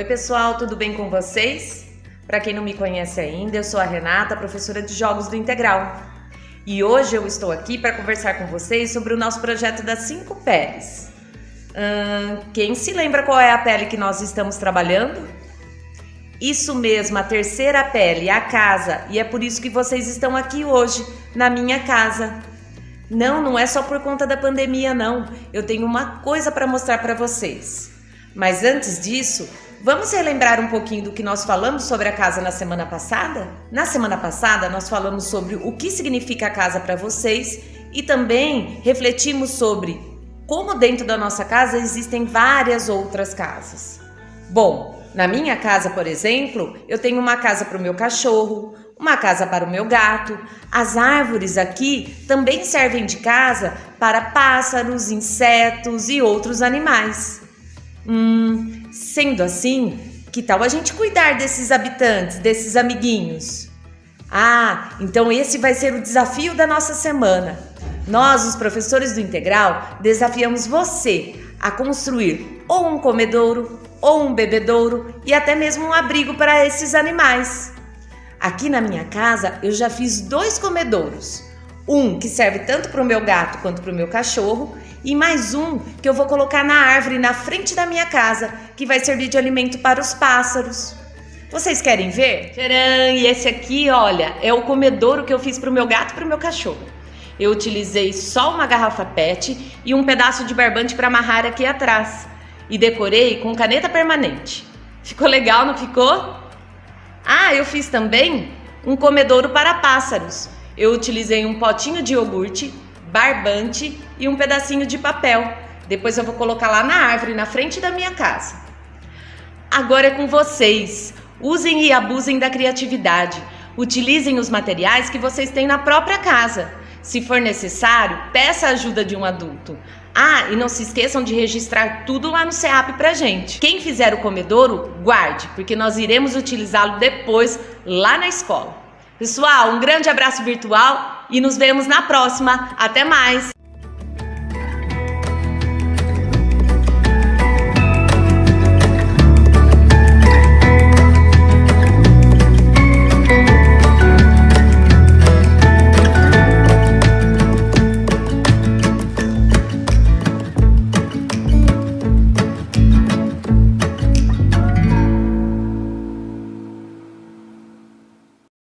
Oi pessoal, tudo bem com vocês? Para quem não me conhece ainda, eu sou a Renata, professora de Jogos do Integral. E hoje eu estou aqui para conversar com vocês sobre o nosso projeto das 5 peles. Quem se lembra qual é a pele que nós estamos trabalhando? Isso mesmo, a terceira pele, a casa. E é por isso que vocês estão aqui hoje, na minha casa. Não é só por conta da pandemia não. Eu tenho uma coisa para mostrar para vocês. Mas antes disso, vamos relembrar um pouquinho do que nós falamos sobre a casa na semana passada? Na semana passada, nós falamos sobre o que significa a casa para vocês e também refletimos sobre como dentro da nossa casa existem várias outras casas. Bom, na minha casa, por exemplo, eu tenho uma casa para o meu cachorro, uma casa para o meu gato. As árvores aqui também servem de casa para pássaros, insetos e outros animais. Sendo assim, que tal a gente cuidar desses habitantes, desses amiguinhos? Então esse vai ser o desafio da nossa semana. Nós, os professores do Integral, desafiamos você a construir ou um comedouro, ou um bebedouro e até mesmo um abrigo para esses animais. Aqui na minha casa eu já fiz 2 comedouros. Um que serve tanto para o meu gato quanto para o meu cachorro e mais um que eu vou colocar na árvore na frente da minha casa, que vai servir de alimento para os pássaros. Vocês querem ver? Tcharam! E esse aqui, olha, é o comedouro que eu fiz para o meu gato e para o meu cachorro. Eu utilizei só uma garrafa PET e um pedaço de barbante para amarrar aqui atrás. E decorei com caneta permanente. Ficou legal, não ficou? Eu fiz também um comedouro para pássaros. Eu utilizei um potinho de iogurte, barbante e um pedacinho de papel. Depois eu vou colocar lá na árvore, na frente da minha casa. Agora é com vocês. Usem e abusem da criatividade. Utilizem os materiais que vocês têm na própria casa. Se for necessário, peça a ajuda de um adulto. E não se esqueçam de registrar tudo lá no CEAP pra gente. Quem fizer o comedouro, guarde, porque nós iremos utilizá-lo depois lá na escola. Pessoal, um grande abraço virtual e nos vemos na próxima. Até mais!